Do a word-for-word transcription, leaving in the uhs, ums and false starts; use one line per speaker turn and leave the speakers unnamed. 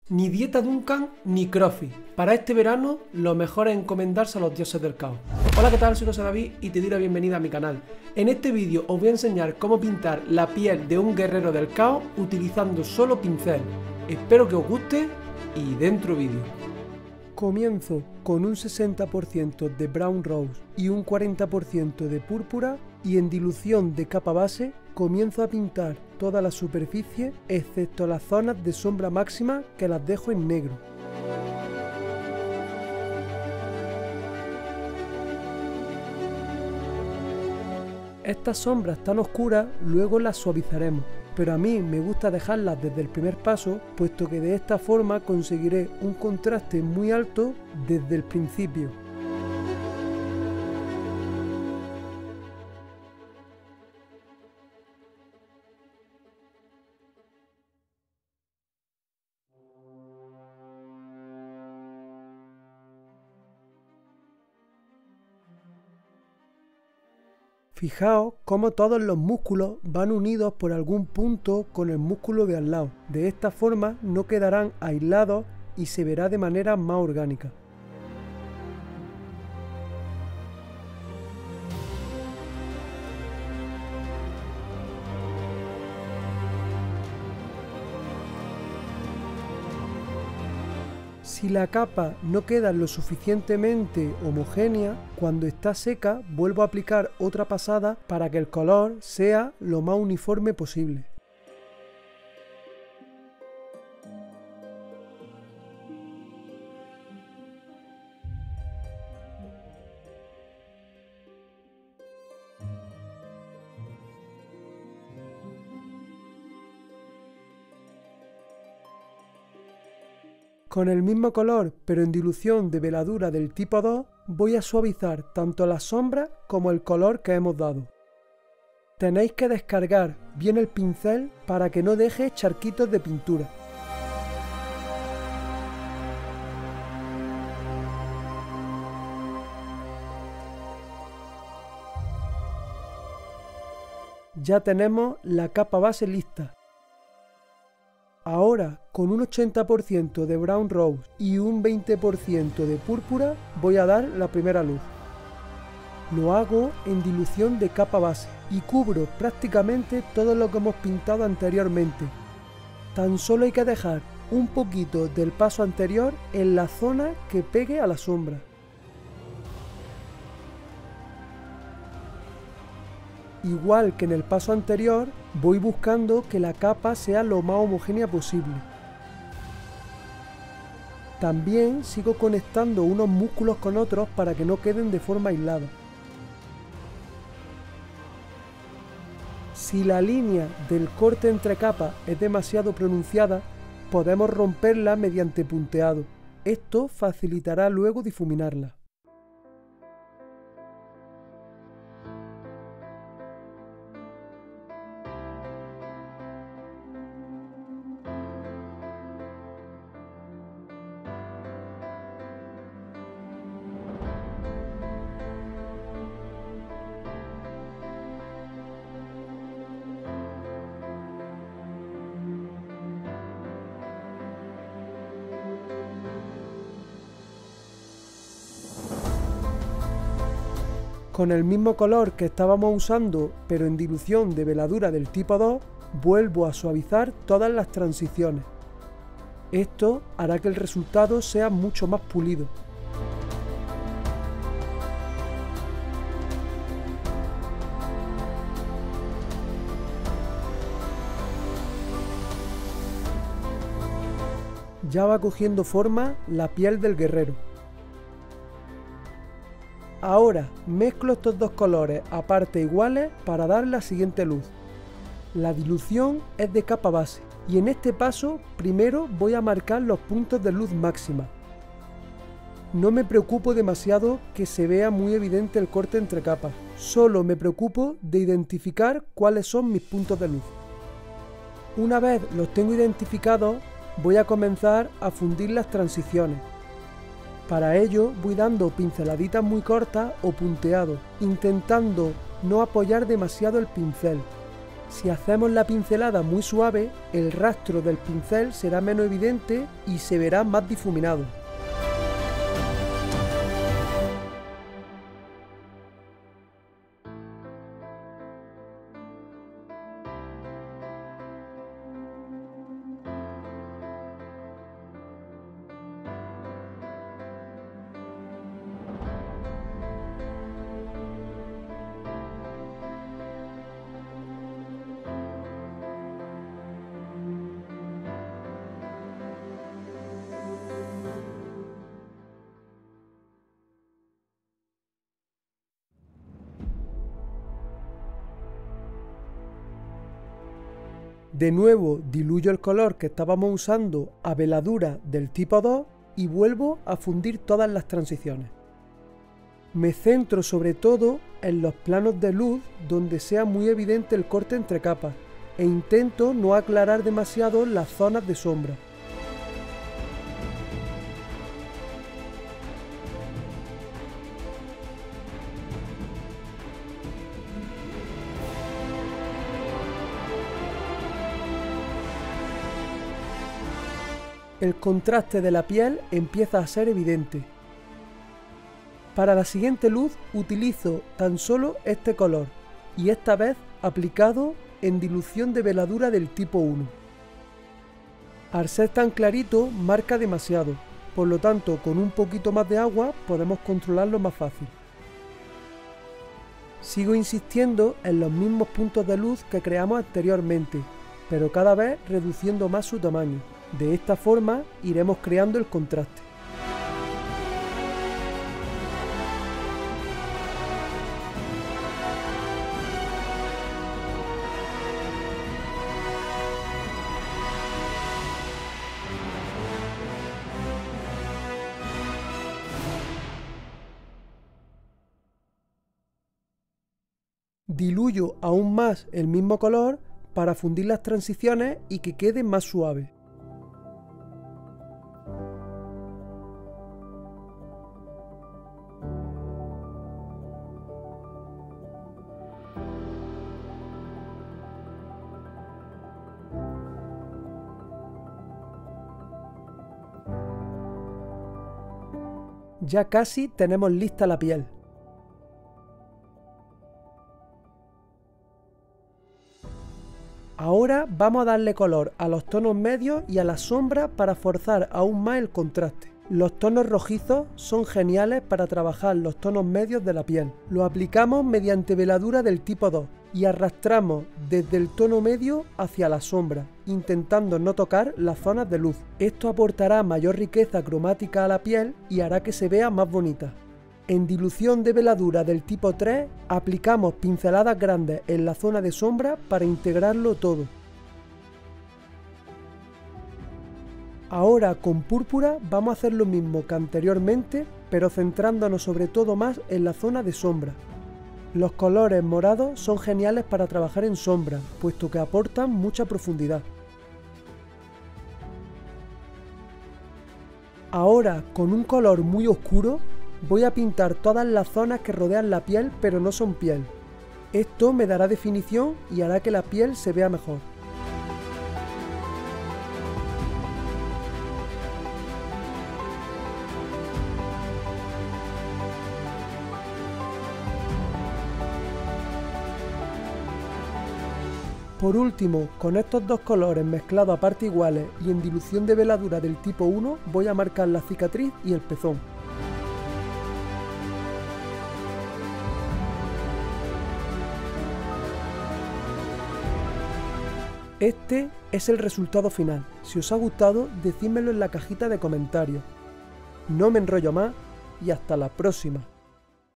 Ni dieta Duncan ni CrossFit. Para este verano lo mejor es encomendarse a los dioses del caos. Hola, ¿qué tal? Soy José David y te doy la bienvenida a mi canal. En este vídeo os voy a enseñar cómo pintar la piel de un guerrero del caos utilizando solo pincel. Espero que os guste y dentro vídeo. Comienzo con un sesenta por ciento de Brown Rose y un cuarenta por ciento de púrpura y en dilución de capa base comienzo a pintar toda la superficie excepto las zonas de sombra máxima que las dejo en negro. Estas sombras tan oscuras luego las suavizaremos, pero a mí me gusta dejarlas desde el primer paso, puesto que de esta forma conseguiré un contraste muy alto desde el principio. Fijaos cómo todos los músculos van unidos por algún punto con el músculo de al lado. De esta forma no quedarán aislados y se verá de manera más orgánica. Si la capa no queda lo suficientemente homogénea, cuando está seca vuelvo a aplicar otra pasada para que el color sea lo más uniforme posible. Con el mismo color, pero en dilución de veladura del tipo dos, voy a suavizar tanto las sombras como el color que hemos dado. Tenéis que descargar bien el pincel para que no deje charquitos de pintura. Ya tenemos la capa base lista. Ahora, con un ochenta por ciento de Brown Rose y un veinte por ciento de púrpura, voy a dar la primera luz. Lo hago en dilución de capa base y cubro prácticamente todo lo que hemos pintado anteriormente. Tan solo hay que dejar un poquito del paso anterior en la zona que pegue a la sombra. Igual que en el paso anterior, voy buscando que la capa sea lo más homogénea posible. También sigo conectando unos músculos con otros para que no queden de forma aislada. Si la línea del corte entre capas es demasiado pronunciada, podemos romperla mediante punteado. Esto facilitará luego difuminarla. Con el mismo color que estábamos usando, pero en dilución de veladura del tipo dos, vuelvo a suavizar todas las transiciones. Esto hará que el resultado sea mucho más pulido. Ya va cogiendo forma la piel del guerrero. Ahora mezclo estos dos colores a partes iguales para dar la siguiente luz. La dilución es de capa base y en este paso primero voy a marcar los puntos de luz máxima. No me preocupo demasiado que se vea muy evidente el corte entre capas, solo me preocupo de identificar cuáles son mis puntos de luz. Una vez los tengo identificados, voy a comenzar a fundir las transiciones. Para ello voy dando pinceladitas muy cortas o punteados, intentando no apoyar demasiado el pincel. Si hacemos la pincelada muy suave, el rastro del pincel será menos evidente y se verá más difuminado. De nuevo diluyo el color que estábamos usando a veladura del tipo dos y vuelvo a fundir todas las transiciones. Me centro sobre todo en los planos de luz donde sea muy evidente el corte entre capas e intento no aclarar demasiado las zonas de sombra. El contraste de la piel empieza a ser evidente. Para la siguiente luz utilizo tan solo este color y esta vez aplicado en dilución de veladura del tipo uno. Al ser tan clarito marca demasiado, por lo tanto con un poquito más de agua podemos controlarlo más fácil. Sigo insistiendo en los mismos puntos de luz que creamos anteriormente, pero cada vez reduciendo más su tamaño. De esta forma iremos creando el contraste. Diluyo aún más el mismo color para fundir las transiciones y que quede más suave. Ya casi tenemos lista la piel. Ahora vamos a darle color a los tonos medios y a las sombras para forzar aún más el contraste. Los tonos rojizos son geniales para trabajar los tonos medios de la piel. Lo aplicamos mediante veladura del tipo dos y arrastramos desde el tono medio hacia la sombra, intentando no tocar las zonas de luz. Esto aportará mayor riqueza cromática a la piel y hará que se vea más bonita. En dilución de veladura del tipo tres aplicamos pinceladas grandes en la zona de sombra para integrarlo todo. Ahora con púrpura vamos a hacer lo mismo que anteriormente, pero centrándonos sobre todo más en la zona de sombra. Los colores morados son geniales para trabajar en sombra, puesto que aportan mucha profundidad. Ahora, con un color muy oscuro, voy a pintar todas las zonas que rodean la piel pero no son piel. Esto me dará definición y hará que la piel se vea mejor. Por último, con estos dos colores mezclados a partes iguales y en dilución de veladura del tipo uno, voy a marcar la cicatriz y el pezón. Este es el resultado final. Si os ha gustado, decídmelo en la cajita de comentarios. No me enrollo más y hasta la próxima.